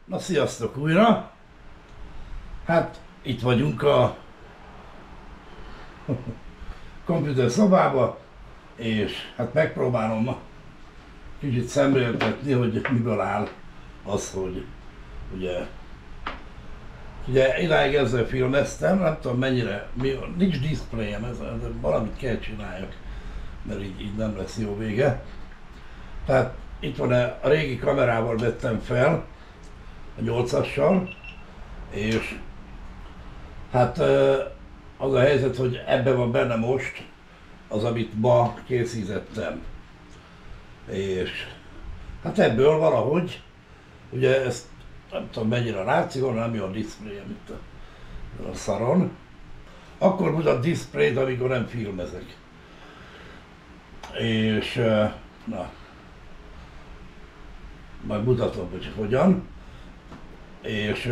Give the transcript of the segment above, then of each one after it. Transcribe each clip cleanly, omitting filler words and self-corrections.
Na sziasztok újra! Hát itt vagyunk a komputer szobába, és hát megpróbálom kicsit szemléltetni, hogy miből áll az, hogy ugye idáig ezzel filmeztem, nem tudom mennyire, nincs diszpléjem, ezzel valamit kell csináljak, mert így nem lesz jó vége. Tehát itt van a régi kamerával vettem fel, a 8-assal, és hát az a helyzet, hogy ebben van benne most az, amit ma készítettem. És hát ebből valahogy, ugye ezt nem tudom mennyire látszik, nem jó a diszpléjem itt a szaron. Akkor mutat diszplét, amikor nem filmezek. És na, majd mutatom, hogy hogyan. És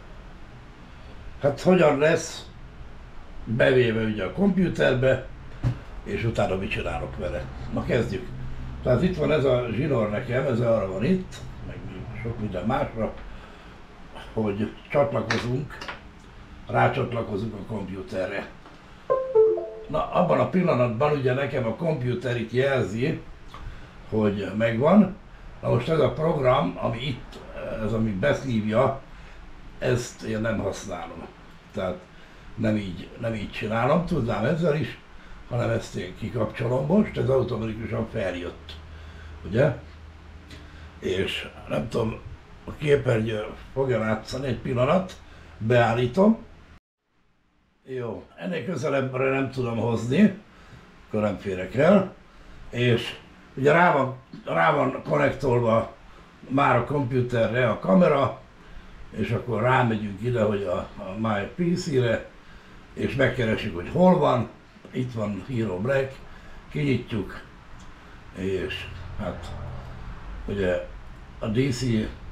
hát hogyan lesz bevéve ugye a komputerbe, és utána mit csinálok vele. Na kezdjük. Tehát itt van ez a zsinór nekem, ez arra van itt, meg sok minden másra, hogy csatlakozunk, rácsatlakozunk a komputerre. Na, abban a pillanatban ugye nekem a komputer itt jelzi, hogy megvan. Na most ez a program, ami itt, ez ami beszívja, ezt én nem használom. Tehát nem így csinálom, tudnám ezzel is, hanem ezt én kikapcsolom most, ez automatikusan feljött. Ugye? És nem tudom, a képernyő fogja látszani egy pillanat, beállítom. Jó, ennél közelebbre nem tudom hozni, akkor nem férek el. És ugye rá van konnektolva már a komputerre a kamera, és akkor rámegyünk ide, hogy a My PC-re, és megkeresjük, hogy hol van. Itt van Hero Black, kinyitjuk, és hát ugye a DC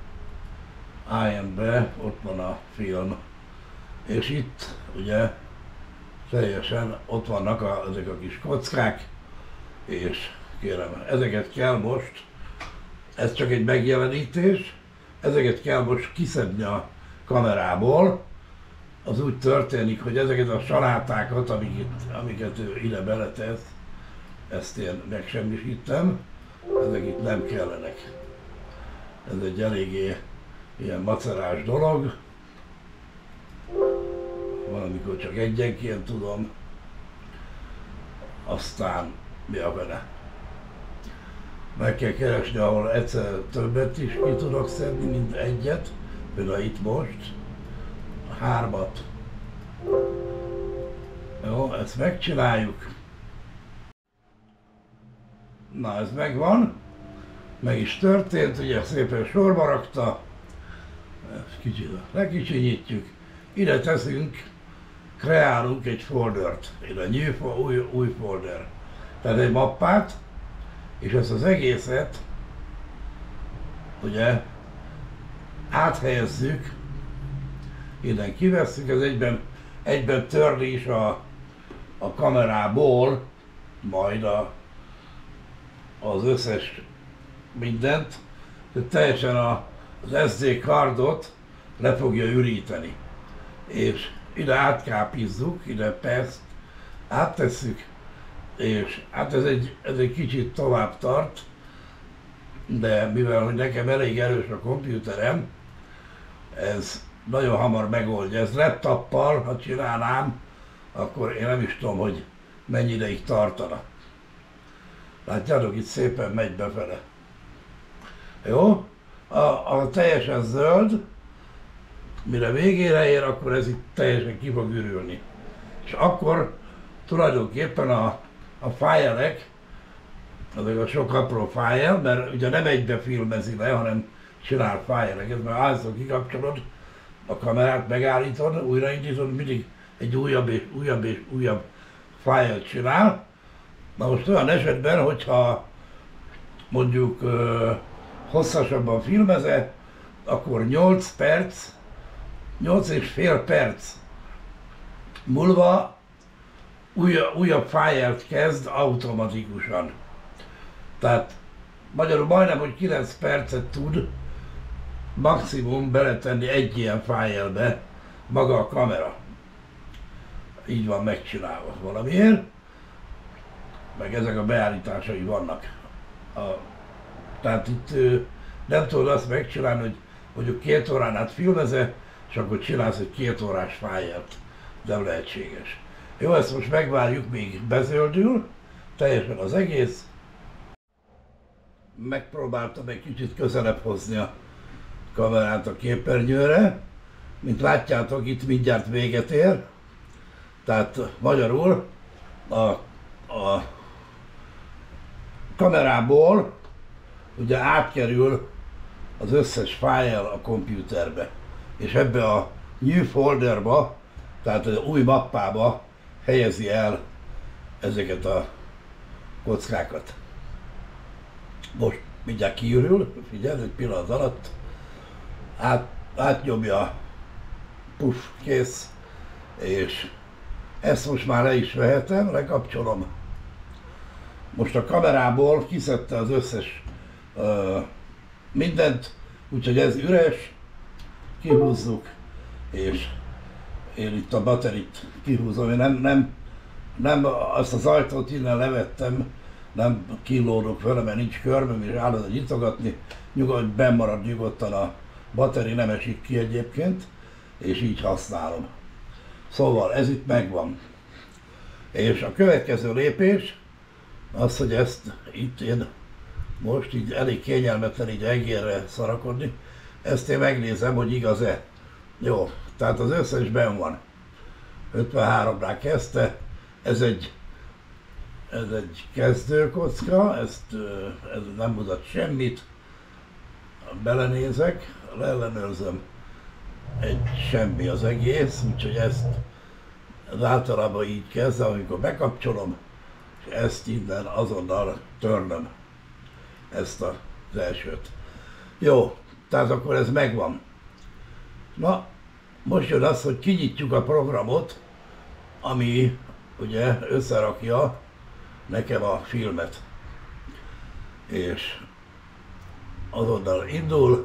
IM-be ott van a film, és itt ugye teljesen ott vannak ezek a kis kockák, és kérem, ezeket kell most, ez csak egy megjelenítés, ezeket kell most kiszedni a kamerából. Az úgy történik, hogy ezeket a salátákat, amiket ő ide beletesz, ezt én megsemmisítem, ezek itt nem kellenek. Ez egy eléggé ilyen macerás dolog. Valamikor csak egyenként tudom, aztán mi a vele. Meg kell keresni, ahol egyszer többet is ki tudok szedni, mint egyet, például itt most, 3-at. Jó, ezt megcsináljuk. Na, ez megvan, meg is történt, ugye szépen sorba rakta, ezt kicsit lekicsinyítjük, ide teszünk, kreálunk egy foldert, ide új folder, tehát egy mappát, és ezt az egészet ugye áthelyezzük, innen kivesszük, ez egyben törli is a kamerából majd az összes mindent, tehát teljesen az SD cardot le fogja üríteni. És ide átkápizzuk, ide persze áttesszük, és hát ez egy kicsit tovább tart, de mivel hogy nekem elég erős a komputerem, ez nagyon hamar megoldja. Ez laptoppal, ha csinálnám, akkor én nem is tudom, hogy mennyi ideig tartana. Látjátok, itt szépen megy befele. Jó? A teljesen zöld, mire végére ér, akkor ez itt teljesen ki fog ürülni. És akkor tulajdonképpen a fájlek, azok a sok apró fájl, mert ugye nem egybe filmezi le, hanem csinál fájleket, mert állszor kikapcsolod, a kamerát megállítod, újraindítod, mindig egy újabb és újabb és újabb fájlt csinál. Na most olyan esetben, hogyha mondjuk hosszasabban filmezett, akkor 8 perc, 8,5 perc múlva újabb fájlt kezd automatikusan. Tehát magyarul majdnem, hogy 9 percet tud maximum beletenni egy ilyen fájlbe maga a kamera. Így van megcsinálva valamiért, meg ezek a beállításai vannak. Tehát itt nem tudod azt megcsinálni, hogy mondjuk 2 órán át filmezel, és akkor csinálsz egy 2 órás fájlt. Nem lehetséges. Jó, ezt most megvárjuk, míg bezöldül, teljesen az egész. Megpróbáltam egy kicsit közelebb hozni a kamerát a képernyőre. Mint látjátok, itt mindjárt véget ér. Tehát magyarul a kamerából ugye átkerül az összes fájl a kompjúterbe. És ebbe a new folderba, tehát az új mappába helyezi el ezeket a kockákat. Most mindjárt kiürül, figyelj, egy pillanat alatt, átnyomja, puff, kész, és ezt most már le is vehetem, lekapcsolom. Most a kamerából kiszedte az összes mindent, úgyhogy ez üres, kihúzzuk, és én itt a batterit kihúzom. Én nem azt az ajtót innen levettem, nem kínlódok vele, mert nincs körmöm, és állandóan nyitogatni, benn marad nyugodtan a batteri, nem esik ki egyébként, és így használom. Szóval ez itt megvan. És a következő lépés az, hogy ezt itt én most így elég kényelmetlen így egérre szarakodni, ezt én megnézem, hogy igaz-e. Jó, tehát az összes benn van. 53-nál kezdte, ez egy kezdőkocka, ez nem mutat semmit. Belenézek, leellenőrzöm, egy semmi az egész, úgyhogy ezt általában így kezdem, amikor bekapcsolom, és ezt innen azonnal törnöm, ezt az elsőt. Jó, tehát akkor ez megvan. Na, most jön az, hogy kinyitjuk a programot, ami ugye összerakja nekem a filmet. És azonnal indul,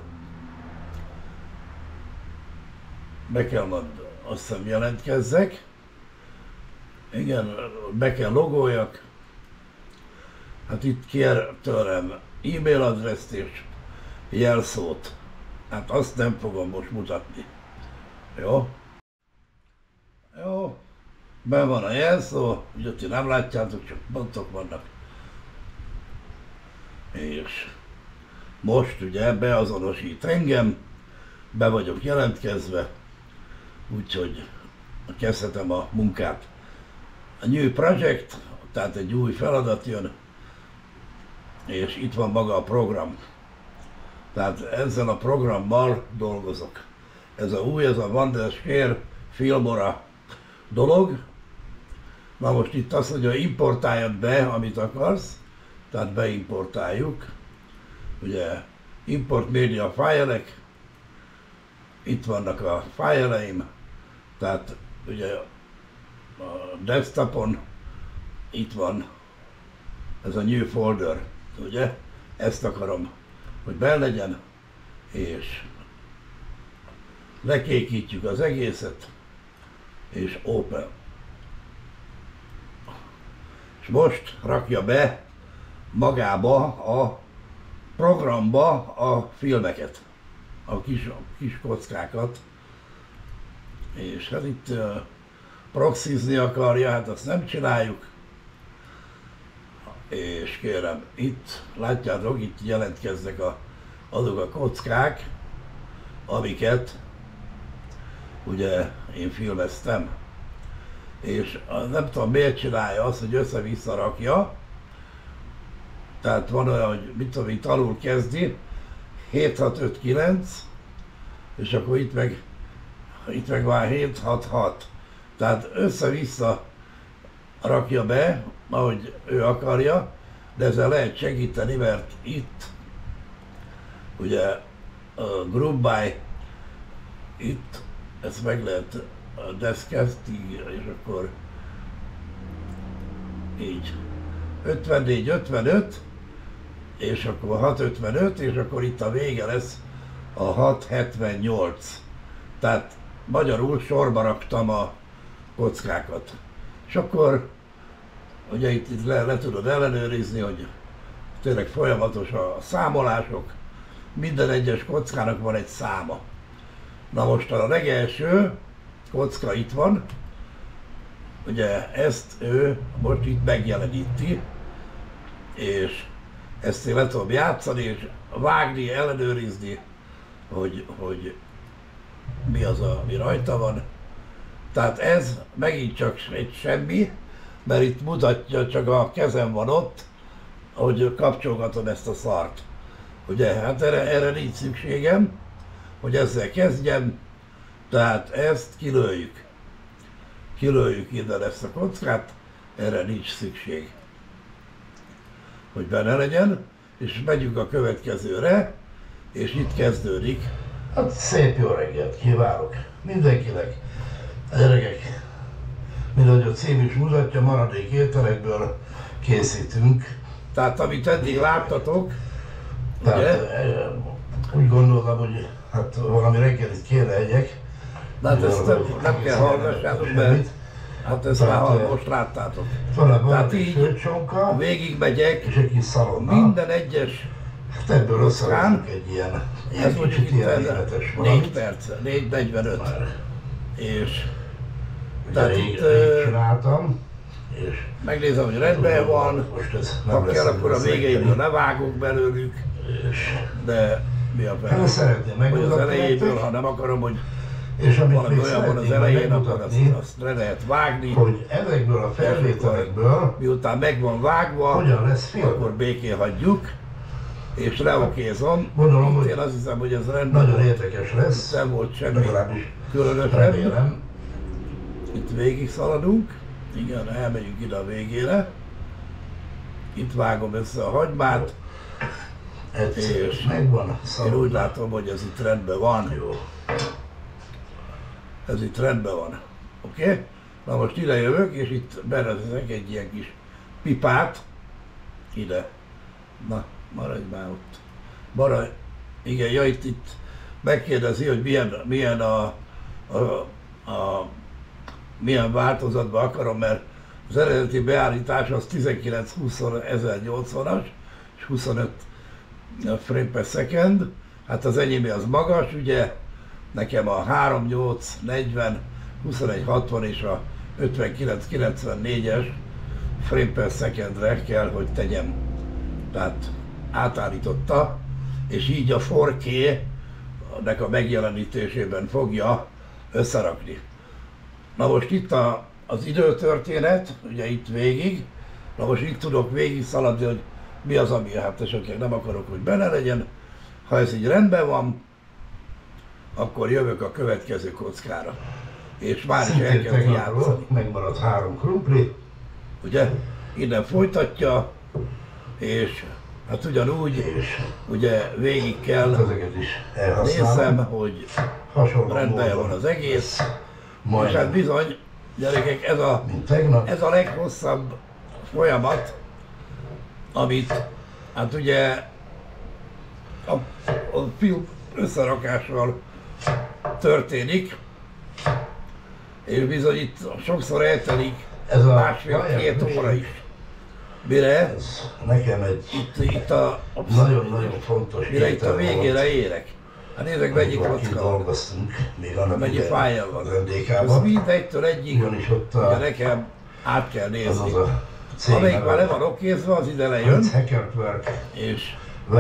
be kell majd azt hiszem jelentkezzek, igen, be kell logoljak, hát itt kér tőlem e-mail adresszt és jelszót, hát azt nem fogom most mutatni, jó? Jó, benn van a jelszó, ugye ti nem látjátok, csak pontok vannak, és most ugye beazonosít engem, be vagyok jelentkezve, úgyhogy kezdhetem a munkát. A New Project, tehát egy új feladat jön, és itt van maga a program. Tehát ezzel a programmal dolgozok. Ez a új, ez a Wondershare Filmora dolog. Na most itt azt mondja, hogy importáljad be, amit akarsz, tehát beimportáljuk. Ugye import media fájlek, itt vannak a fájleim, tehát ugye a desktopon itt van ez a new folder, ugye? Ezt akarom, hogy benn legyen, és lekékítjük az egészet, és open. És most rakja be magába a programba a filmeket, a kis kockákat, és hát itt proxizni akarja, hát azt nem csináljuk, és kérem, itt látjátok, itt jelentkeznek azok a kockák, amiket ugye én filmeztem, és nem tudom miért csinálja azt, hogy össze-vissza rakja, tehát van olyan, hogy mit tudom, itt alul kezdi, 7659, és akkor itt meg már 766. Tehát össze-vissza rakja be, ahogy ő akarja, de ezzel lehet segíteni, mert itt ugye a group by, itt ezt meg lehet a deskestig, és akkor így 54, 55, és akkor 655, és akkor itt a vége lesz a 678. Tehát magyarul sorba raktam a kockákat. És akkor ugye itt le tudod ellenőrizni, hogy tényleg folyamatos a számolások, minden egyes kockának van egy száma. Na most a legelső kocka itt van, ugye ezt ő most itt megjeleníti, és ezt én le tudom játszani, és vágni, ellenőrizni, hogy mi az, ami rajta van. Tehát ez megint csak egy semmi, mert itt mutatja, csak a kezem van ott, hogy kapcsolgatom ezt a szart. Ugye, hát erre nincs szükségem, hogy ezzel kezdjem, tehát ezt kilőjük. Kilőjük innen ezt a kockát, erre nincs szükség, hogy benne legyen, és megyünk a következőre, és itt kezdődik. Hát szép jó reggelt kívánok mindenkinek, gyerekek, mint ahogy a cím is mutatja, maradék ételekből készítünk. Tehát amit eddig láttatok, tehát, ugye? Úgy gondoltam, hogy hát valami reggelit kéne egyek. Hát ezt nem kell hallgassátok, mert hát ezt már most láttátok. Tehát így végigmegyek, és egy kis szalonna. Minden egyes hát ebből összerakjuk egy ilyen ez mondjuk itt életes 4 perc, 4:45. És tehát itt csináltam, és megnézem, hogy rendben van, ha kell, akkor a végeiből levágok belőlük, de mi a fel? Hogy az elejéből, ha nem akarom, hogy és valami olyan van az elején, akkor azt le lehet vágni. Hogy ezekből a felvételekből, miután meg van vágva, hogyan lesz film? Akkor békén hagyjuk, és leokézom. Gondolom, hogy én azt hiszem, hogy ez rendben nagyon érdekes lesz. Nem volt semmi különösebb. Itt végig szaladunk. Igen, elmegyünk ide a végére. Itt vágom össze a hagymát. És megvan, én úgy látom, hogy ez itt rendben van. Jó. Ez itt rendben van. Oké? Na most ide jövök, és itt berezek egy ilyen kis pipát. Ide. Na, maradj már ott. Maradj. Igen, ja, itt megkérdezi, hogy milyen változatban akarom, mert az eredeti beállítás az 1920x1080-as, és 25 frame per second. Hát az enyémé az magas, ugye, nekem a 38, 40, 21, 60 és a 59, 94-es frame per secondre kell, hogy tegyem. Tehát átállította, és így a 4K-nek a megjelenítésében fogja összerakni. Na most itt az időtörténet, ugye itt végig, na most itt tudok végig szaladni, hogy mi az, ami hát esetleg nem akarok, hogy benne legyen. Ha ez így rendben van, akkor jövök a következő kockára. És már is elkezd játszani. Megmaradt 3 krumpli. Ugye? Innen folytatja, és hát ugyanúgy, ugye végig kell nézzem, hogy rendben van az egész. És hát bizony, gyerekek, ez a leghosszabb folyamat, amit hát ugye a film összerakással történik, és bizony itt sokszor eltelik másfél-két óra is. Mire? Ez nekem egy nagyon-nagyon fontos. Mire itt a végére érek. Hát nézzek, mennyi kocka van, mennyi fájjal van. Ez mindegytől egyig, ugye nekem át kell nézni. Amelyik már le van okézva, az ide lejön, és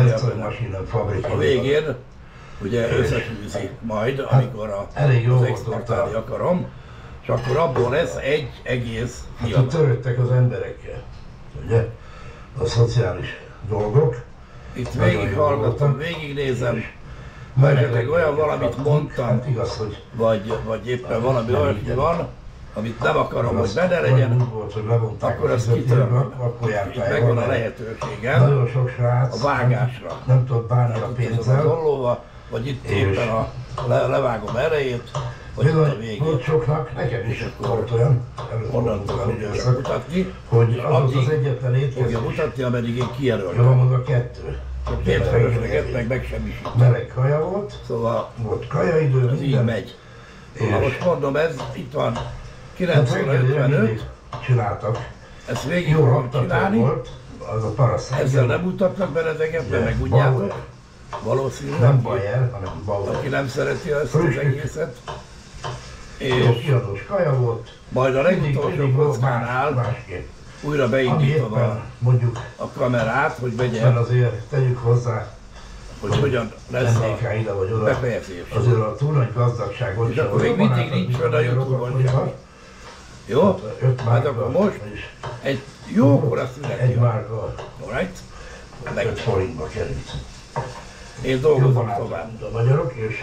a végén ugye összefűzi majd, amikor az exportálni akarom, és akkor abból lesz egy egész film. Hát törődtek az emberekkel, ugye? A szociális dolgok. Itt végighallgatom, végignézem, ha esetleg olyan valamit mondtam, hát igaz, hogy vagy éppen valami olyasmi van, amit nem akarom, hogy benne legyen, akkor azt kitöröm. Itt megvan a lehetőségem a vágásra. Nem tudod bánni a pénzzel. Az ollóval, vagy itt éppen levágom elejét, vagy itt a végén. Volt soknak, nekem is volt olyan, onnantól fogja mutatni, hogy az addig az egyetlen fogja étkezés. mutatni, ameddig én Jó, kijelöltem. maga 2. Csak két fölösleget meg semmisített. Meleg kaja volt, Szóval volt kajaidő, ez így minden. megy. És Ha most mondom, ez itt van hát 9 óra reggelire mindig 55, csináltak. ezt végig Jó fogom raktató csinálni. volt, az a paraszt. Ezzel nem mutatnak benneteket, mert megudjátok. Valószínűleg. Nem Bayer, hanem Bauer. Aki nem szereti ezt az Frühstück. egészet. Jó És kiadós kaja volt. majd a legutolsó kockánál másképp. újra Ami beindítod éppen mondjuk, a kamerát, hogy mert vegye, azért tegyük hozzá, hogy hogyan lesz a mennék ide vagy oda. befejezés. Azért a túl nagy gazdagságot És akkor még mindig nincs fönn a YouTube-on semmi. Jó? Hát akkor most egy jókora szünet egy jön. márka Alright? 5 forintba került. Én dolgozom Jobban tovább. átadunk a magyarok, és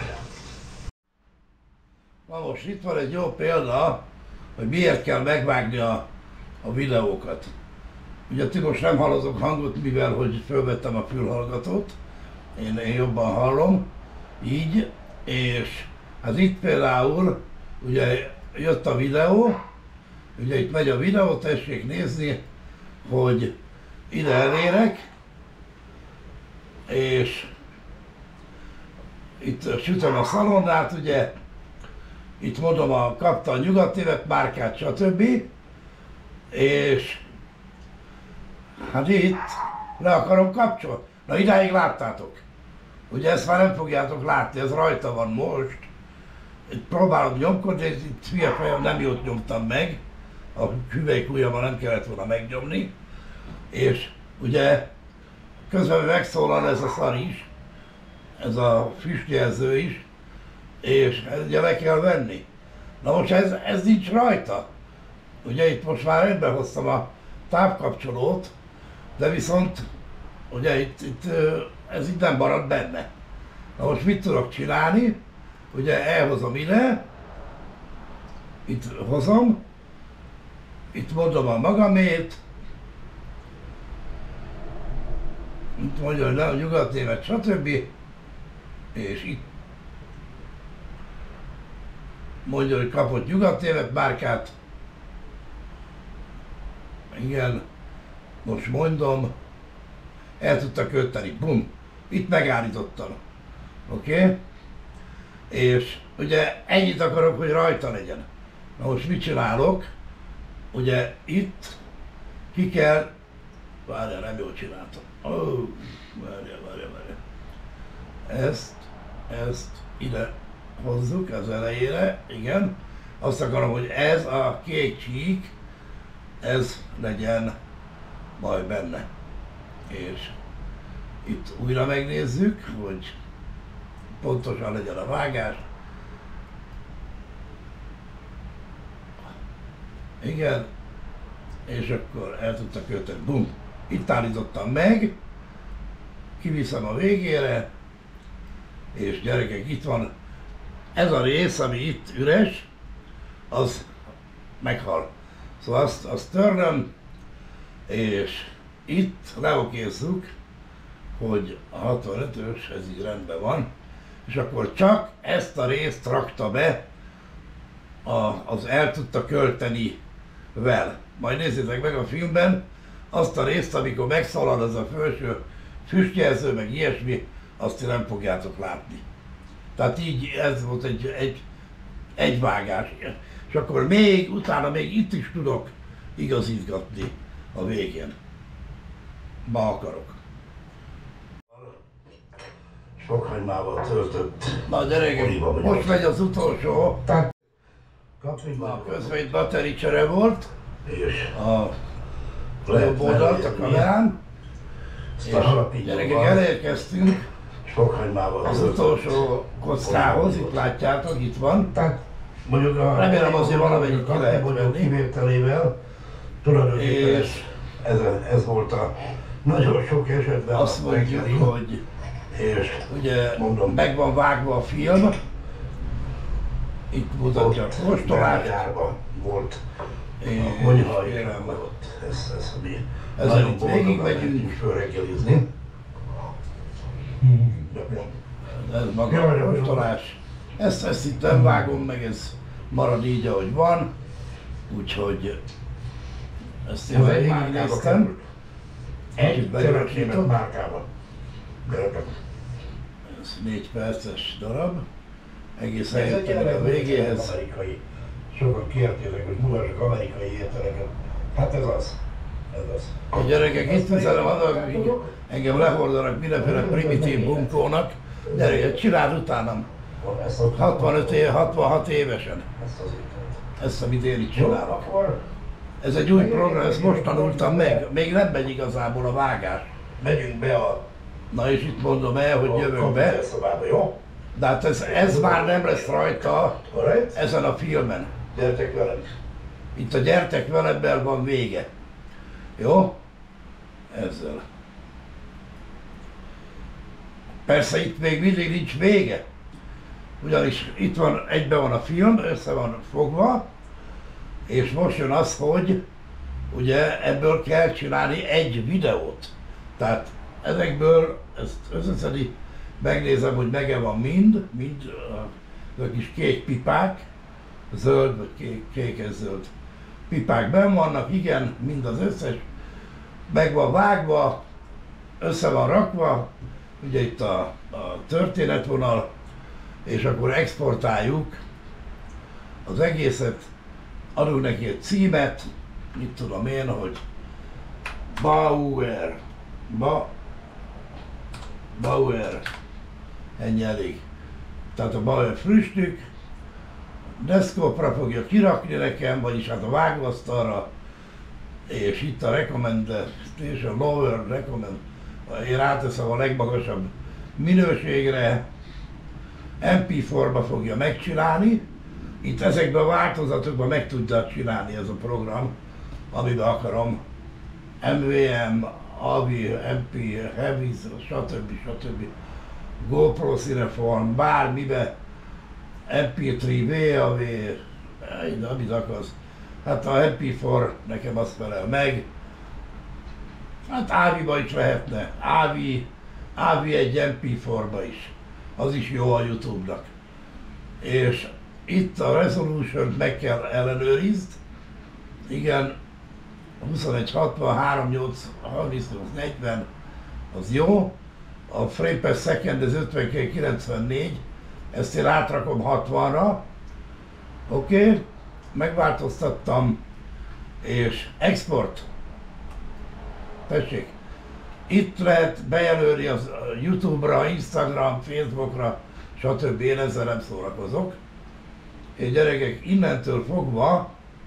Na most itt van egy jó példa, hogy miért kell megvágni a videókat. Ugye ti most nem hallatok hangot, mivel hogy fölvettem a fülhallgatót. Én jobban hallom, így, és hát itt például ugye jött a videó, ugye itt megy a videó, tessék nézni, hogy ide elérek, és itt sütöm a szalonnát, ugye, itt mondom, kapta a nyugatévet, márkát, stb. És hát itt le akarom kapcsolni. Na idáig láttátok. Ugye ezt már nem fogjátok látni, ez rajta van most. Itt próbálom nyomkodni, itt hülye fejem, nem jót nyomtam meg. A hüvelykujjammal nem kellett volna megnyomni. És ugye közben megszólal ez a szar is, ez a füstjelző is, és ugye le kell venni. Na most ez nincs rajta. Ugye itt most már rendben hoztam a távkapcsolót, de viszont ugye itt ez itt nem marad benne. Na most mit tudok csinálni? Ugye elhozom ide, itt hozom, itt mondom a magamét, itt mondja, hogy a nyugatnémet, stb. És itt mondja, hogy kapott nyugatnémet márkát. Igen, most mondom, el tudta költeni, bum, itt megállítottam, oké? És ugye ennyit akarok, hogy rajta legyen. Na most mit csinálok? Ugye itt ki kell, várjál, nem jól csináltam. Oh, várjál. Ezt ide hozzuk az elejére, igen. Azt akarom, hogy ez a kék csík, ez legyen majd benne. És itt újra megnézzük, hogy pontosan legyen a vágás. Igen, és akkor el tudta költeni. Bum! Itt állítottam meg, kiviszem a végére, és gyerekek, itt van ez a rész, ami itt üres, az meghal. Szóval azt törlöm, és itt leokézzuk, hogy a 65-ös, ez így rendben van, és akkor csak ezt a részt rakta be, az el tudta költeni vel. Majd nézzétek meg a filmben azt a részt, amikor megszalad az a felső füstjelző, meg ilyesmi, azt ti nem fogjátok látni. Tehát így ez volt egy vágás. És akkor utána még itt is tudok igazítgatni a végén. Ma akarok. sokhagymával töltött Na gyerekek, oliva vagy most megy az utolsó. Tehát A kapriba közvény battericsere volt, és a jobb oldalt a kamerán. És gyerekek, elérkeztünk sokhagymával az utolsó kockához, itt látjátok, itt van. Tehát mondjuk Remélem azért valamennyit ki lehet kategóriák venni. kivételével tulajdonképpen És ez volt a nagyon sok esetben azt a reggeli, mondjuk, hogy és ugye mondom, meg van vágva a film, itt mutatja a kóstolást, Belgyárban volt és a konyha is kérem, volt. Ez ami ezen nagyon itt boldogan végigmegyünk. mentünk fölreggelizni. ez maga a kóstolás. Ezt itt nem vágom meg, ez marad így, ahogy van, úgyhogy ezt én Ez egy márkába végignéztem. került. Egy Kicsit kelet-német begyorsítom. márkában. Gyerekek. Ez 4 perces darab. Egész Ez egy eljutunk a végéhez. amerikai. Sokan kértétek, hogy mutassak amerikai ételeket. Hát ez az. Ez az. A gyerekek itt üzenem azok, akik engem lehordanak mindenféle primitív bunkónak. Gyerekek, csináld utánam. 66 évesen. Ezt, amit én itt csinálok. Ez egy új program, ezt most tanultam meg. Még nem megy igazából a vágás. Megyünk be a... Na és itt mondom el, hogy jövök be. Jó? De hát ez már nem lesz rajta ezen a filmen. Gyertek velem. Itt a Gyertek velemmel van vége. Jó? Ezzel. Persze itt még mindig nincs vége. Ugyanis itt van, egyben van a film, össze van fogva, és most jön az, hogy ugye ebből kell csinálni egy videót. Tehát ezekből ezt összeszedi, megnézem, hogy mege van mind a kis kék pipák, zöld vagy kékes-zöld pipák benn vannak, igen, mind az összes, meg van vágva, össze van rakva, ugye itt a történetvonal, és akkor exportáljuk az egészet, adunk neki egy címet, mit tudom én, hogy Bauer, ennyi elég. Tehát a Bauer früstük, deszkopra fogja kirakni nekem, vagyis hát a vágóasztalra, és itt a recommendation, lower recommend, én ráteszem a legmagasabb minőségre, MP4-ba fogja megcsinálni, itt ezekben a változatokban meg tudja csinálni ez a program, amiben akarom, MVM, AVI, MP, Heavy, stb. GoPro Cineform, bármibe, MP3, VAV, amit akarsz. Hát a MP4 nekem azt felel meg. Hát AVI-ba is lehetne, AVI egy MP4-ba is. Az is jó a YouTube-nak. És itt a resolution meg kell ellenőrizd. Igen, 2160, 38, 38, 40, az jó. A frame per second ez 5294, ezt én átrakom 60-ra. Oké, megváltoztattam, és export. Tessék, itt lehet bejelölni az YouTube-ra, Instagram, Facebookra, stb. Én ezzel nem szórakozok. És gyerekek, innentől fogva,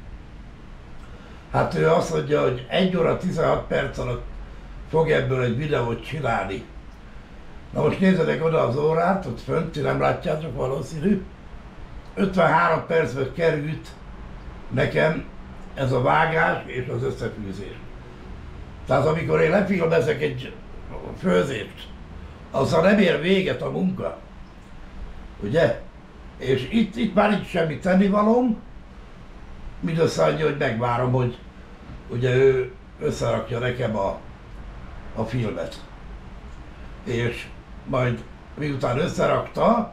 hát ő azt mondja, hogy 1 óra 16 perc alatt fog ebből egy videót csinálni. Na most nézzetek oda az órát, ott fönt, ti nem látjátok valószínű. 53 percbe került nekem ez a vágás és az összefűzés. Tehát amikor én lefilmezek egy főzést, azzal nem ér véget a munka. Ugye? És itt már nincs semmi tennivalóm, mindössze annyi, hogy megvárom, hogy ugye ő összerakja nekem a filmet. És majd miután összerakta,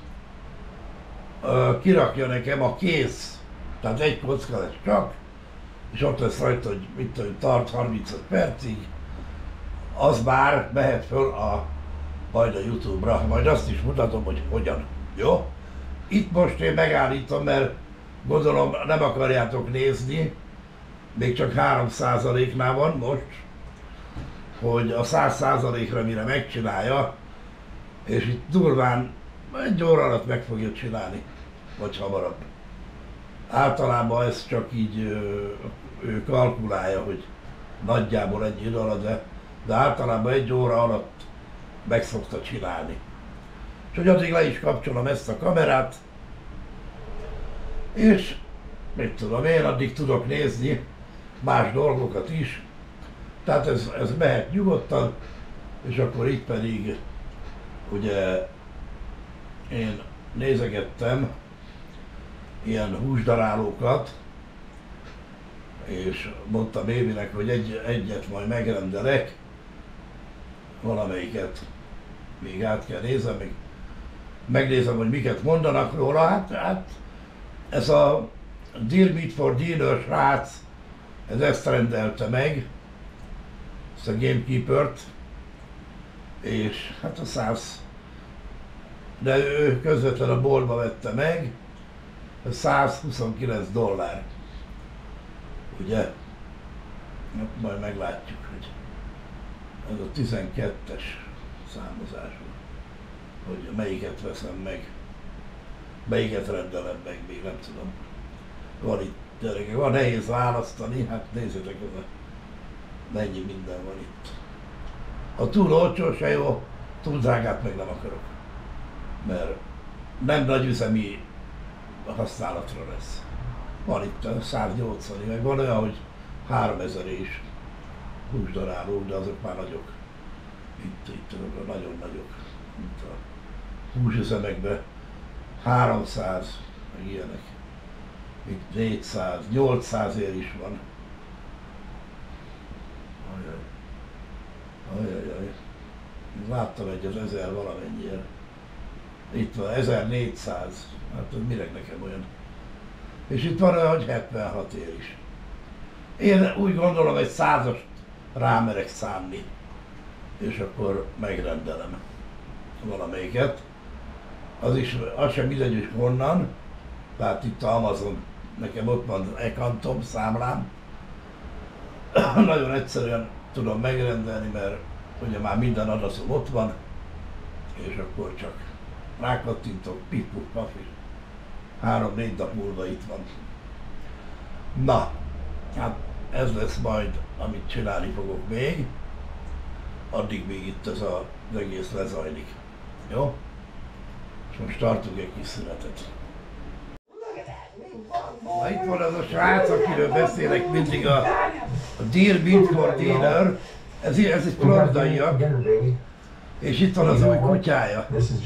kirakja nekem a kész, tehát egy kocka lesz csak, és ott lesz rajta, hogy mit tudom, tart 35 percig, az már mehet föl majd a YouTube-ra, majd azt is mutatom, hogy hogyan. Jó? Itt most én megállítom, mert gondolom nem akarjátok nézni, még csak 3%-nál van most, hogy a 100%-ra mire megcsinálja, és itt durván 1 óra alatt meg fogja csinálni, vagy hamarabb. Általában ez csak így ő kalkulálja, hogy nagyjából egy idő alatt, de általában 1 óra alatt meg szokta csinálni. És hogy addig le is kapcsolom ezt a kamerát, és mit tudom én, addig tudok nézni más dolgokat is. Tehát ez mehet nyugodtan, és akkor itt pedig ugye én nézegettem ilyen húsdarálókat, és mondtam Évinek, hogy egyet majd megrendelek, valamelyiket még át kell nézem, még megnézem, hogy miket mondanak róla. Hát ez a Dear Meat for Dinner srác, ezt rendelte meg, ezt a Gamekeeper-t, és hát a 100, de ő közvetlen a boltba vette meg, a $129. Ugye? Hát majd meglátjuk, hogy ez a 12-es számozású, hogy melyiket veszem meg, melyiket rendelem meg, még nem tudom. Van itt, gyerekek, van nehéz választani, hát nézzétek, ez a mennyi minden van itt. Ha túl olcsó se jó, túl drágát meg nem akarok, mert nem nagy üzemi használatra lesz. Van itt a 180, meg van olyan, hogy 3000 is húsdarálók, de azok már nagyok. Itt azok a nagyon nagyok, mint a húsüzemekben 300, meg ilyenek. Itt 400, 800 ér is van. Ajajaj. Láttam egyet 1000 valamennyire. Itt van 1400, hát ez mire nekem olyan. És itt van olyan, hogy 76 ér is. Én úgy gondolom, egy 100-ast rámerek szánni, és akkor megrendelem valamelyiket. Az sem mindegy, hogy honnan, tehát itt a Amazon, nekem ott van e-kantom számlám. Nagyon egyszerűen tudom megrendelni, mert ugye már minden adatom ott van, és akkor csak rákattintok, pip-pup, pafi. 3-4 nap múlva itt van. Na, hát ez lesz majd, amit csinálni fogok még, addig még itt ez az egész lezajlik. Jó? És most tartunk egy kis szünetet. Na, itt van az a srác, akiről beszélek mindig, a Deer Meat for Dinner. Ez egy floridaiak, és itt van az új kutyája.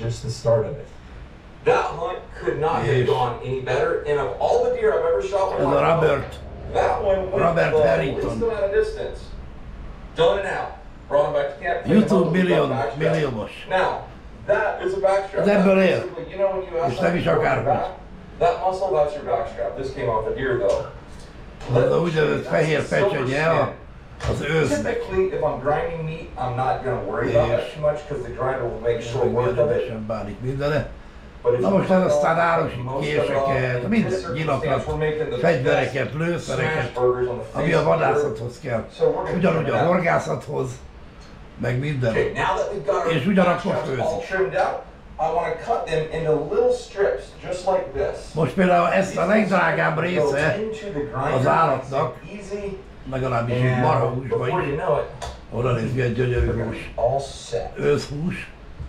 That hunt could not have gone any better, and of all the deer I've ever shot with my Robert, that one went Robert the Harrington. least amount of distance. Done and out. Brought him back to camp. YouTube milliómos. Now, that is a backstrap. Az ebből él. Basically, you know when you És nem is akárhogy. that muscle, that's your backstrap. This came off a deer though. Az a úgynevezett fehér pecsegye az ősznek. Typically, if I'm grinding meat, I'm not going to worry about that too much because the grinder will make short work of it. Sem bánik mindene. But if Na you most ez cut aztán off árusít most of it késeket, off, mind in this nyilakat, circumstance, we're making the fegyvereket, best lőszereket, smash burgers on the ami face a of the bird. vadászathoz kell. So we're gonna Ugyanúgy trim a it out. horgászathoz, meg minden. Okay, now that we've got our És ugyanakkor backstraps főzik. all trimmed out, I want to cut them into little strips, just like this. Most például ezt a legdrágább része az állatnak, legalábbis így marhahúsban is, oda néz, milyen gyönyörű hús, őszhús.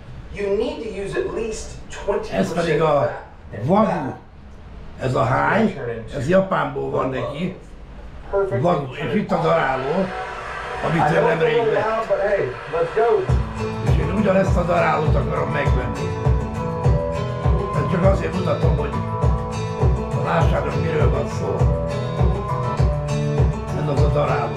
Ez pedig a wagyu, ez a háj, ez Japánból van neki, wagyu, és itt a daráló, amit ő nemrég vett. És én ugyanezt a darálót akarom megvenni. Ez csak azért mutatom, hogy lássátok, miről van szó. Ez az a daráló.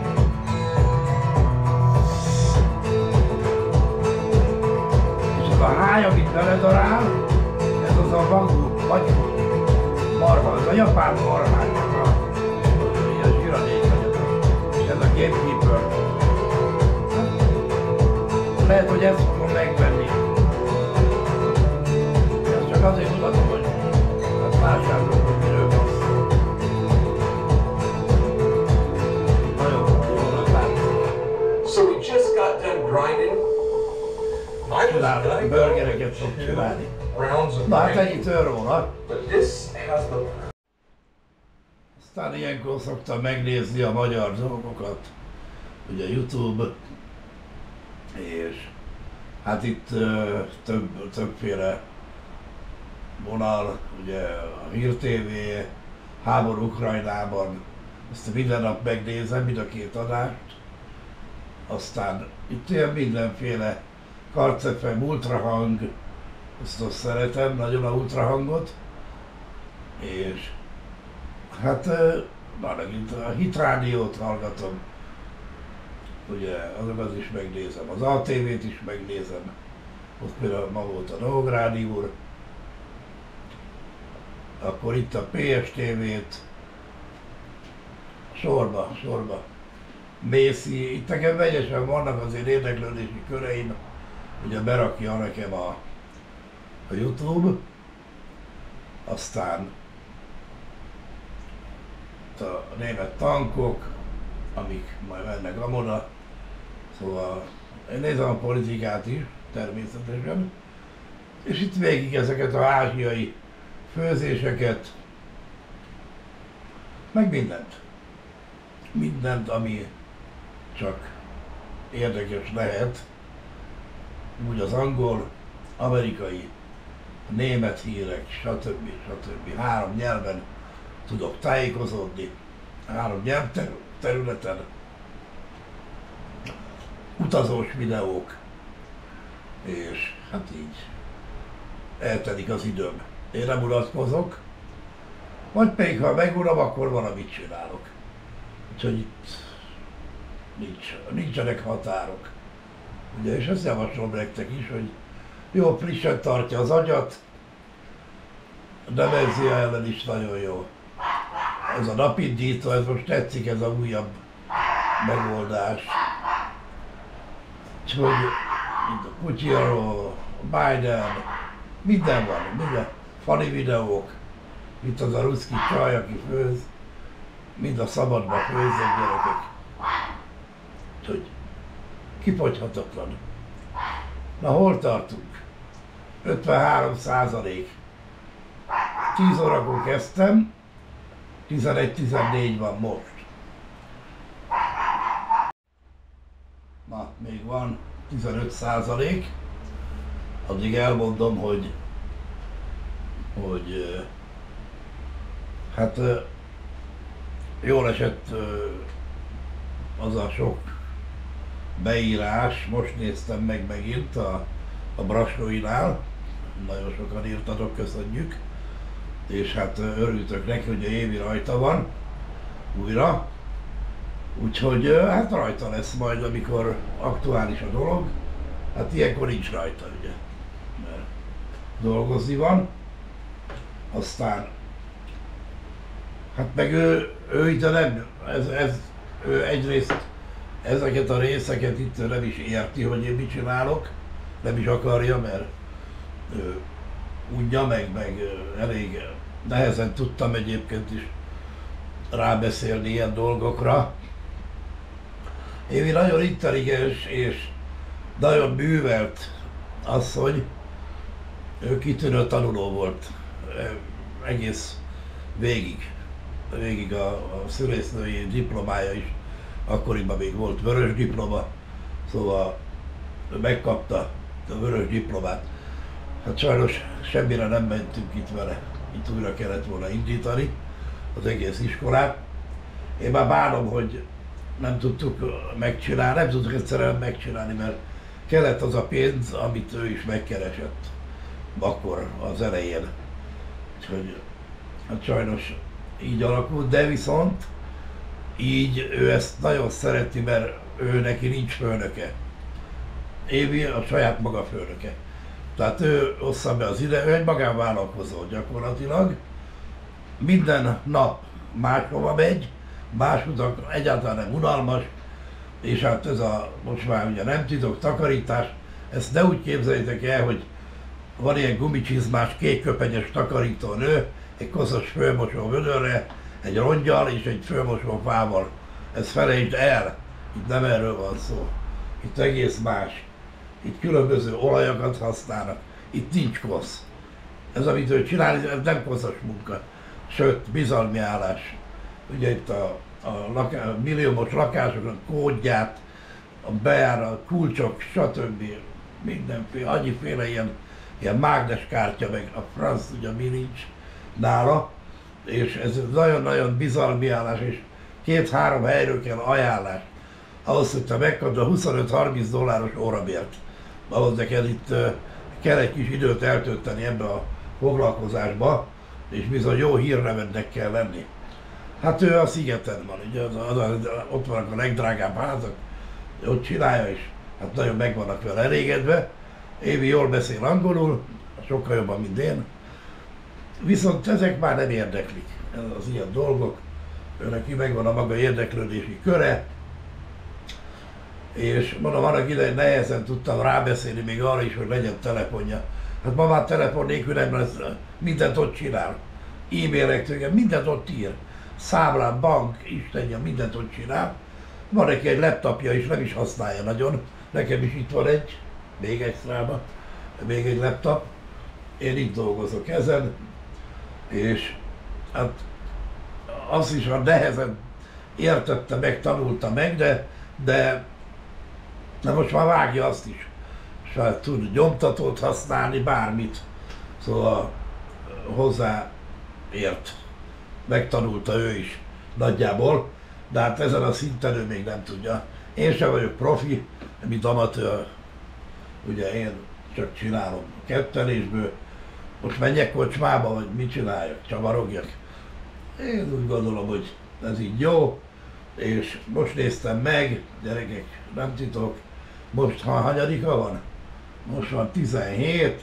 És az a háj, amit beledarál, ez az a wagyu, vagy marha, ez a japán marháknak a ilyen zsiranék, és ez a gamekeeper. Lehet, hogy ezt fogom megvenni. Ezt csak azért mutatom, hogy hát lássátok, hogy miről van szó. Nagyon jónak látszik. So we just got done grinding. Csinálni, burgereket fog csinálni. Rounds of Na hát grain. ennyit róla. But this has the Aztán ilyenkor szoktam megnézni a magyar dolgokat, ugye YouTube, és hát itt többféle vonal, ugye a Hír TV, háború Ukrajnában, ezt minden nap megnézem, mind a két adást, aztán itt ilyen mindenféle Karcefem, ultrahang, ezt azt szeretem, nagyon a ultrahangot, és hát megint a Hitrádiót hallgatom, ugye azokat is megnézem, az ATV-t is megnézem, ott például ma volt a Nógrádi úr, akkor itt a PSTV-t, sorba. Mészi, itt nekem vegyesen vannak azért érdeklődési köreim, ugye berakja nekem a YouTube, aztán a német tankok, amik majd mennek amoda, szóval én nézem a politikát is, természetesen, és itt végig ezeket az ázsiai főzéseket, meg mindent. Mindent, ami csak érdekes lehet, úgy az angol, amerikai, német hírek, stb. Stb. 3 nyelven tudok tájékozódni, 3 nyelvterületen, utazós videók, és hát így eltelik az időm. Én nem unatkozok, vagy pedig ha megunom, akkor valamit csinálok. Úgyhogy itt nincsenek határok. Ugye, és ezt javaslom nektek is, hogy jó, frissen tartja az agyat, demenzia ellen is nagyon jó. Ez a napindító, ez most tetszik, ez a újabb megoldás. Úgyhogy itt a Putyarról, Biden, minden van, minden funny videók, itt az a ruszki csaj, aki főz, mind a szabadba főznek gyerekek. Úgyhogy kifogyhatatlan. Na, hol tartunk? 53%. 10 órakor kezdtem, 11-14 van most. Na, még van 15%. Addig elmondom, hogy hát jól esett az a sok beírás, most néztem meg megint a Brassóinál, nagyon sokan írtatok, köszönjük, és hát örültök neki, hogy a Évi rajta van újra, úgyhogy hát rajta lesz majd, amikor aktuális a dolog, hát ilyenkor nincs rajta, ugye, mert dolgozni van, aztán hát meg ő ide nem, ő egyrészt ezeket a részeket itt nem is érti, hogy én mit csinálok, nem is akarja, mert unja meg elég nehezen tudtam egyébként is rábeszélni ilyen dolgokra. Évi nagyon intelligens és nagyon művelt asszony, ő kitűnő tanuló volt egész végig a szülésznői diplomája is, akkoriban még volt vörös diploma, szóval megkapta a vörös diplomát. Hát sajnos semmire nem mentünk itt vele, itt újra kellett volna indítani az egész iskolát. Én már bánom, hogy nem tudtuk megcsinálni, nem tudtuk egyszerűen megcsinálni, mert kellett az a pénz, amit ő is megkeresett akkor az elején. Úgyhogy hát sajnos így alakult, de viszont így ő ezt nagyon szereti, mert ő neki nincs főnöke. Évi a saját maga főnöke. Tehát ő ossza be az ide, ő egy magánvállalkozó gyakorlatilag. Minden nap máshova megy, másutak egyáltalán nem unalmas, és hát ez a most már ugye nem titok takarítás, ezt ne úgy képzeljétek el, hogy van ilyen gumicsizmás, kékköpenyes takarítónő, egy koszos főmosó vödörre, egy rongyal és egy főmosó fával. Ezt felejtsd el, itt nem erről van szó. Itt egész más. Itt különböző olajokat használnak. Itt nincs kosz. Ez, amit ő csinál, ez nem koszos munka. Sőt, bizalmi állás. Ugye itt a milliómos lakásoknak kódját, a bejárat, kulcsok, stb. Mindenféle, annyiféle ilyen mágneskártya, meg a franc, ugye mi nincs nála. És ez nagyon-nagyon bizalmi állás, és 2-3 helyről kell ajánlás. Ahhoz, hogy te megkapd a $25-30 órabért. Ahhoz neked itt kell egy kis időt eltölteni ebbe a foglalkozásba, és bizony jó hírnevednek kell lenni. Hát ő a szigeten van, ugye, ott vannak a legdrágább házak, ott csinálja, és hát nagyon meg vannak vele elégedve. Évi jól beszél angolul, sokkal jobban, mint én. Viszont ezek már nem érdeklik, az ilyen dolgok. Ő neki megvan a maga érdeklődési köre, És mondom, annak idején nehezen tudtam rábeszélni még arra is, hogy legyen telefonja. Hát ma már telefon nélkül nem lesz, mindent ott csinál. E-mailek, mindent ott ír. Számlán, bank, istenja, mindent ott csinál. Van neki egy laptopja is, nem is használja nagyon. Nekem is itt van egy, még extrában, még egy laptop. Én itt dolgozok ezen, és hát azt is a nehezen értette meg, tanulta meg, de most már vágja azt is. És hát tud nyomtatót használni, bármit. Szóval hozzáért. Megtanulta ő is nagyjából, de hát ezen a szinten ő még nem tudja. Én sem vagyok profi, mint amatőr. Ugye én csak csinálom kettelésből. Most menjek kocsmába, vagy mit csináljak? Csavarogjak? Én úgy gondolom, hogy ez így jó, és most néztem meg, gyerekek, nem titok, most hanyadika van? Most van 17,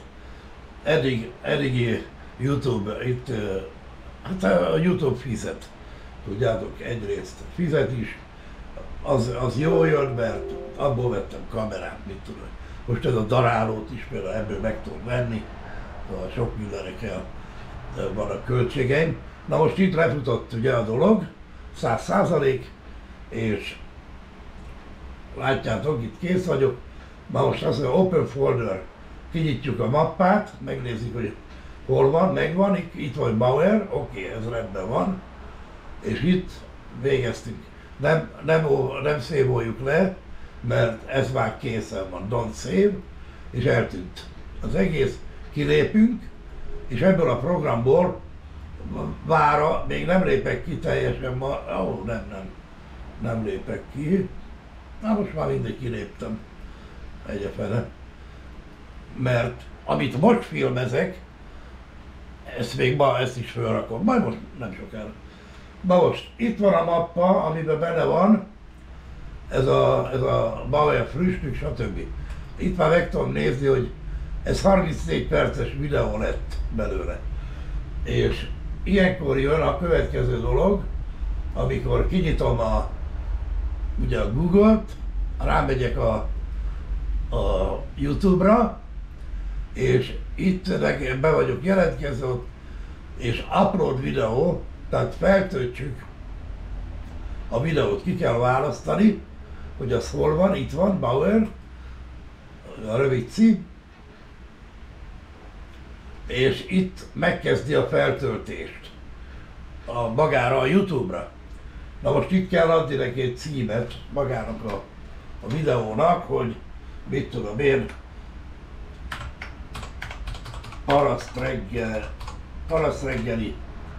eddig YouTube, itt, hát a YouTube fizet, tudjátok, egyrészt fizet is, az jó jön, mert abból vettem kamerát, mit tudom. Most ez a darálót is például ebből meg tudom venni, szóval sok mindenre kell, van a költségeim. Na most itt lefutott ugye a dolog, 100%, és látjátok, itt kész vagyok. Ma most azt mondja, Open Folder, kinyitjuk a mappát, megnézzük, hogy hol van, megvan, itt van Bauer, oké, ez rendben van, és itt végeztünk. Nem szévoljuk le, mert ez már készen van, don't save, és eltűnt az egész, kilépünk, és ebből a programból vára, még nem lépek ki teljesen ma, nem lépek ki, na most már mindegy kiléptem egyefele, mert amit most filmezek, ezt még ma, ezt is felrakom, majd most nem sokára. Na most itt van a mappa, amiben benne van ez a Bauer frühstück, stb. Itt már meg tudom nézni, hogy ez 34 perces videó lett belőle. És ilyenkor jön a következő dolog, amikor kinyitom ugye a Google-t, rámegyek a YouTube-ra, és itt be vagyok jelentkező, és upload videó, tehát feltöltjük a videót, ki kell választani, hogy az hol van, itt van, Bauer, a rövid cím, és itt megkezdi a feltöltést magára a YouTube-ra. Na most itt kell adni neki egy címet magának a videónak, hogy mit tudom én, paraszt reggeli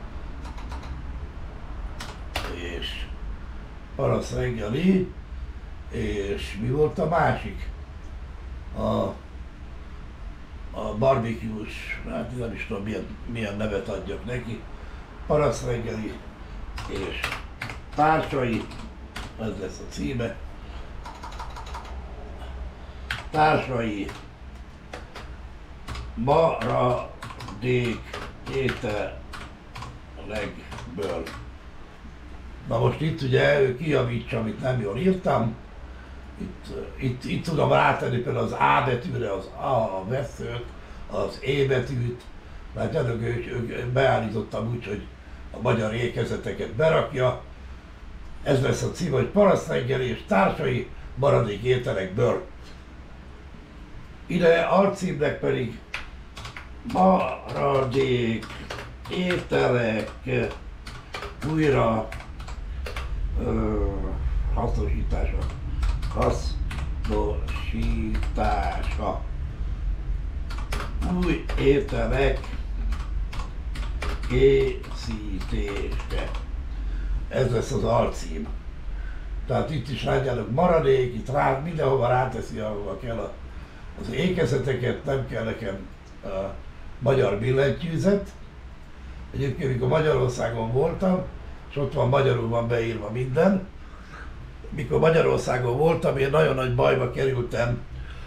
és mi volt a másik? A barbecue-s, hát nem is tudom milyen nevet adjak neki, paraszt reggeli és társai, ez lesz a címe, társai maradék ételekből. Na most itt ugye ő kijavítsa, amit nem jól írtam, itt tudom rátenni például az A betűre az A veszőt, az E betűt, látjátok, ők beállítottam úgy, hogy a magyar ékezeteket berakja. Ez lesz a cím, hogy paraszt reggeli és társai maradék ételekből. Ide alcímnek pedig maradék ételek újra hasznosítása. Új ételek készítése. Ez lesz az alcím. Tehát itt is látjátok maradék, itt mindenhova ráteszi, ahova kell az ékezeteket, nem kell nekem magyar billentyűzet. Egyébként, mikor Magyarországon voltam, és ott van magyarul van beírva minden, mikor Magyarországon voltam, én nagyon nagy bajba kerültem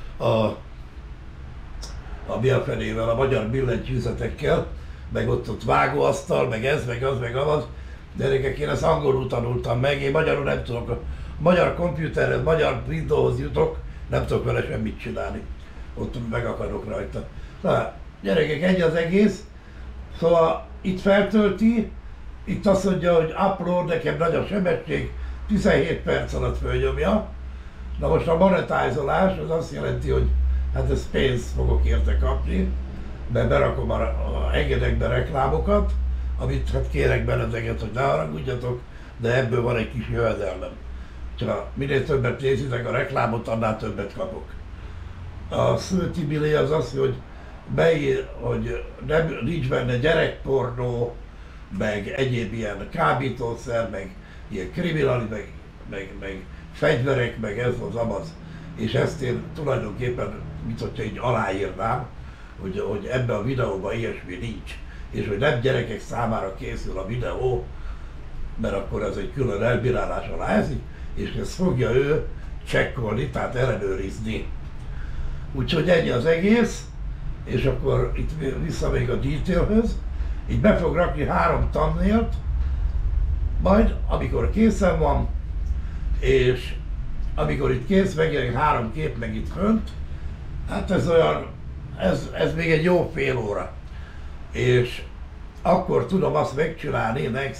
a bélfenével, a magyar billentyűzetekkel, meg ott vágóasztal, meg ez, meg az, meg az. Gyerekek, én ezt angolul tanultam meg, én magyarul nem tudok magyar komputerhez, magyar Windowshoz jutok, nem tudok vele semmit csinálni. Ott megakadok rajta. Na, gyerekek, egy az egész. Szóval itt feltölti, itt azt mondja, hogy upload, nekem nagy a sebesség, 17 perc alatt fölnyomja. Na most a monetizolás az azt jelenti, hogy hát ez pénzt fogok érte kapni, mert berakom engedek be reklámokat, amit hát kérek benneteket, hogy ne haragudjatok, de ebből van egy kis jövedelmem. Ha minél többet nézitek a reklámot, annál többet kapok. A szőtibili az az, hogy beír, hogy nincs benne gyerekpornó, meg egyéb ilyen kábítószer, meg ilyen kriminali, meg fegyverek, meg ez az amaz. És ezt én tulajdonképpen, mint hogyha így aláírnám, hogy ebben a videóban ilyesmi nincs. És hogy nem gyerekek számára készül a videó, mert akkor ez egy külön elbírálás alá esik, és ezt fogja ő csekkolni, tehát ellenőrizni. Úgyhogy ennyi az egész, és akkor itt vissza még a detailhöz, így be fog rakni 3 thumbnailt, majd amikor készen van, és amikor itt kész, megjelenik 3 kép meg itt fönt, hát ez olyan, ez még egy jó fél óra. És akkor tudom azt megcsinálni, next,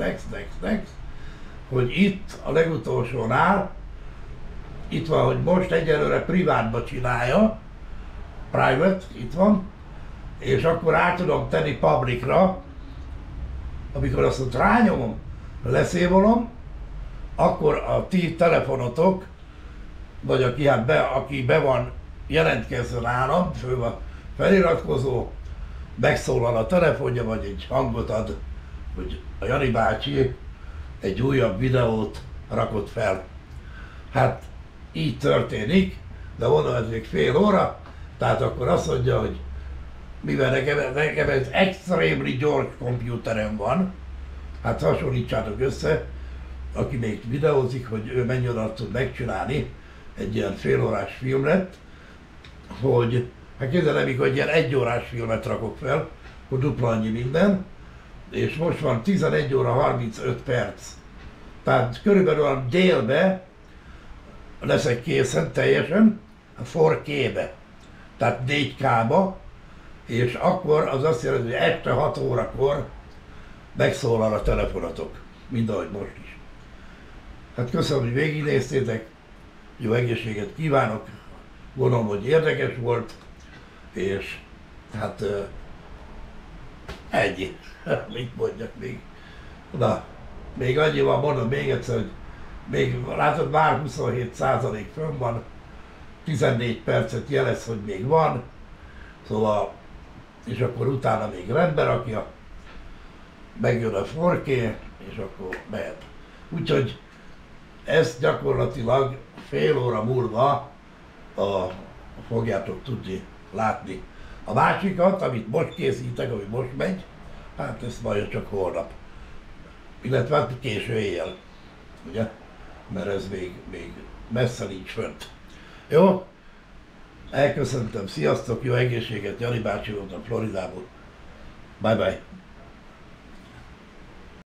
hogy itt a legutolsónál, itt van, hogy most egyelőre privátba csinálja, private, itt van, és akkor át tudom tenni publicra, amikor azt ott rányomom, leszévolom, akkor a ti telefonotok, vagy aki be van jelentkezve nálam, föl a feliratkozó, megszólal a telefonja, vagy egy hangot ad, hogy a Jani bácsi egy újabb videót rakott fel. Hát így történik, de mondom, ez még fél óra, tehát akkor azt mondja, hogy mivel nekem ez extremely gyors komputerem van, hát hasonlítsátok össze, aki még videózik, hogy ő mennyi oda tud megcsinálni egy ilyen félórás filmet, hogy hát képzelem, amikor egy ilyen 1 órás filmet rakok fel, akkor dupla annyi minden, és most van 11 óra 35 perc. Tehát körülbelül a délbe leszek készen teljesen, a 4K-be, tehát 4K-ba, és akkor az azt jelenti, hogy este 6 órakor megszólal a telefonatok, mint ahogy most is. Hát köszönöm, hogy végignéztétek, jó egészséget kívánok, gondolom, hogy érdekes volt, és hát ennyi, mit mondjak még. Na, még annyival mondom még egyszer, hogy még látod, már 27% fönn van, 14 percet jelez, hogy még van, szóval, és akkor utána még rendbe rakja, megjön a 4K, és akkor mehet. Úgyhogy ezt gyakorlatilag fél óra múlva fogjátok tudni látni. A másikat, amit most készítek, ami most megy, hát ezt majd csak holnap. Illetve hát késő éjjel, ugye? Mert ez még messze nincs fönt. Jó? Elköszöntem, sziasztok, jó egészséget, Jani bácsi voltam Floridából. Bye bye.